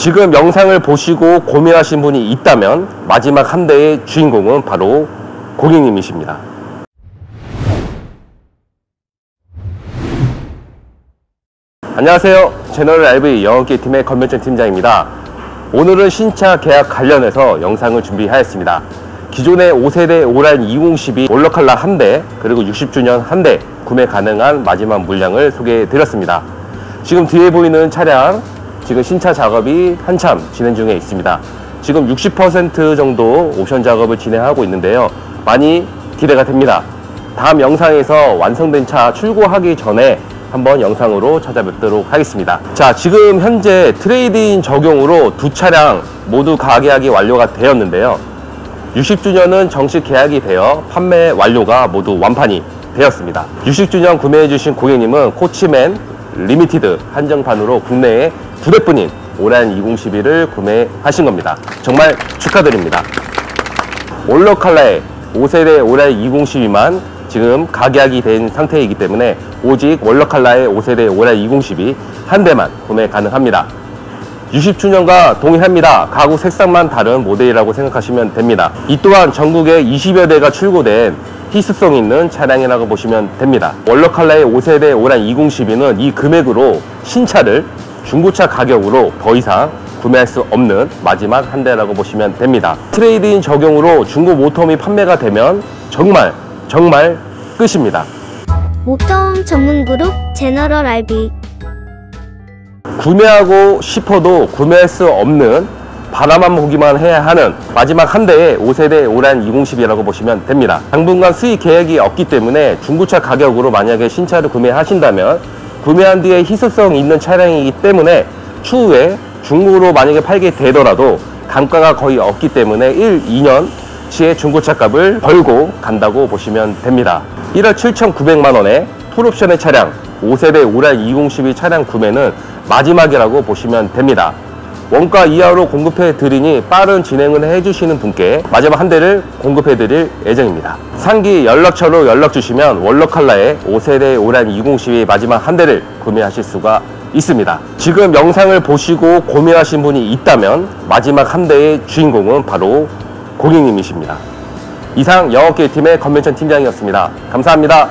지금 영상을 보시고 고민하신 분이 있다면 마지막 한 대의 주인공은 바로 고객님이십니다. 안녕하세요. 채널 RV 영업기획팀의 컨벤션 팀장입니다. 오늘은 신차 계약 관련해서 영상을 준비하였습니다. 기존의 5세대 오라인 2012 월러칼라 1대 그리고 60주년 1대 구매 가능한 마지막 물량을 소개해 드렸습니다. 지금 뒤에 보이는 차량 지금 신차 작업이 한참 진행 중에 있습니다. 지금 60% 정도 옵션 작업을 진행하고 있는데요. 많이 기대가 됩니다. 다음 영상에서 완성된 차 출고하기 전에 한번 영상으로 찾아뵙도록 하겠습니다. 자, 지금 현재 트레이드인 적용으로 두 차량 모두 가계약이 완료가 되었는데요. 60주년은 정식 계약이 되어 판매 완료가 모두 완판이 되었습니다. 60주년 구매해주신 고객님은 코치맨 리미티드 한정판으로 국내에 2대뿐인 오라인 2012를 구매하신 겁니다. 정말 축하드립니다. 월러칼라의 5세대 오라인 2012만 지금 가계약이 된 상태이기 때문에 오직 월러칼라의 5세대 오라인 2012 한 대만 구매 가능합니다. 60주년과 동일합니다. 가구 색상만 다른 모델이라고 생각하시면 됩니다. 이 또한 전국에 20여 대가 출고된 희소성 있는 차량이라고 보시면 됩니다. 월러칼라의 5세대 오라인 2012는 이 금액으로 신차를 중고차 가격으로 더 이상 구매할 수 없는 마지막 한 대라고 보시면 됩니다. 트레이드인 적용으로 중고 모터홈이 판매가 되면 정말 끝입니다. 모터홈 전문그룹 제너럴 RV. 구매하고 싶어도 구매할 수 없는 바라만 보기만 해야 하는 마지막 한 대의 5세대 오라인 2012라고 보시면 됩니다. 당분간 수익 계획이 없기 때문에 중고차 가격으로 만약에 신차를 구매하신다면 구매한 뒤에 희소성 있는 차량이기 때문에 추후에 중고로 만약에 팔게 되더라도 단가가 거의 없기 때문에 1, 2년치의 중고차 값을 벌고 간다고 보시면 됩니다. 1억 7,900만원에 풀옵션의 차량 5세대 오라인 2012 차량 구매는 마지막이라고 보시면 됩니다. 원가 이하로 공급해 드리니 빠른 진행을 해주시는 분께 마지막 한 대를 공급해 드릴 예정입니다. 상기 연락처로 연락 주시면 월러칼라의 5세대 오라인 2012 마지막 한 대를 구매하실 수가 있습니다. 지금 영상을 보시고 고민하신 분이 있다면 마지막 한 대의 주인공은 바로 고객님이십니다. 이상 영업기획팀의 컨벤션 팀장이었습니다. 감사합니다.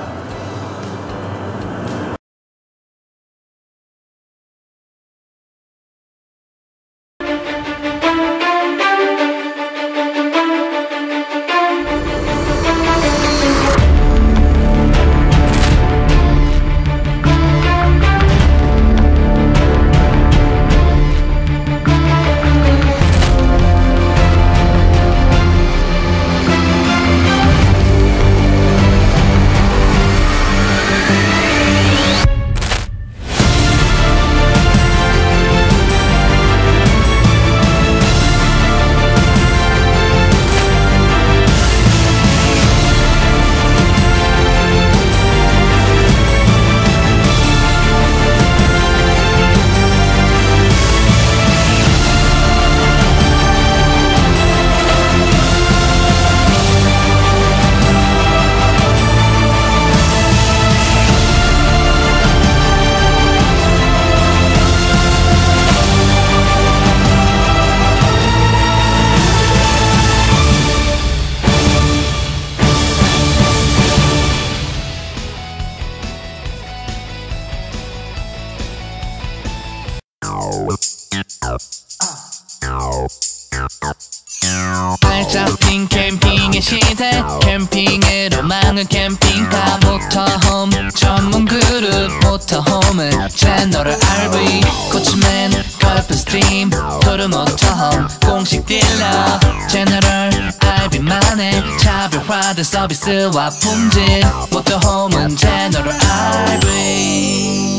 발짝 핀 캠핑의 시대 캠핑으로 망한 캠핑카 모터홈 전문 그룹 모터홈은 채널을 RV 코치맨 걸프스트림 토르 모터홈 공식 딜러 채널을 RV만의 차별화된 서비스와 품질 모터홈은 채널을 RV.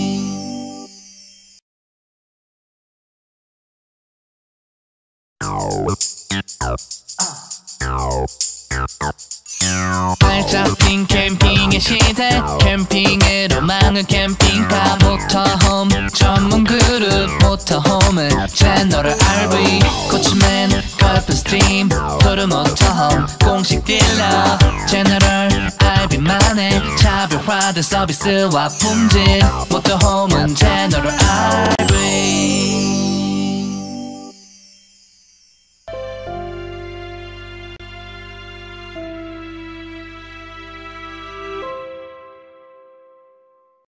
발짝 핀 캠핑의 시대 캠핑으로 망한 캠핑카 모터홈 전문 그룹 모터홈은 채널을 RV 코치맨 걸프스트림 토르 모터홈 공식 딜러 채널을 RV만의 차별화된 서비스와 품질 모터홈은 채널을 RV.